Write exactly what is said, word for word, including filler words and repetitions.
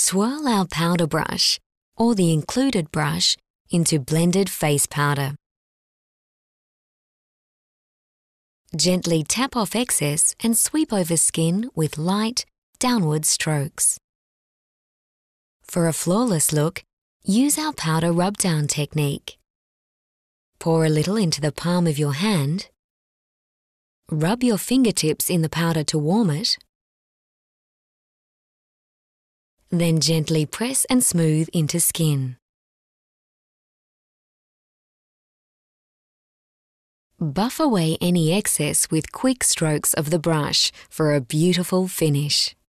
Swirl our powder brush, or the included brush, into blended face powder. Gently tap off excess and sweep over skin with light, downward strokes. For a flawless look, use our powder rub-down technique. Pour a little into the palm of your hand. Rub your fingertips in the powder to warm it. Then gently press and smooth into skin. Buff away any excess with quick strokes of the brush for a beautiful finish.